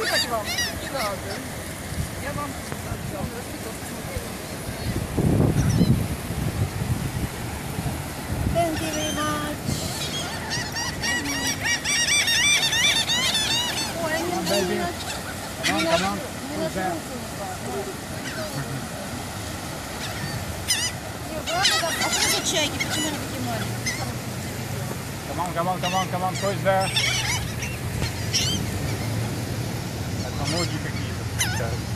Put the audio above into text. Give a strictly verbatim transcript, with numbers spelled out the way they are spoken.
насыпать вам? Не надо. Я вам Thank you very much. Ой, они Come on, baby. Come on, come on. Who's that? А что за чайки? Почему они такие маленькие? Come on, come on, come on, come on. Who's there? Это ноги какие-то.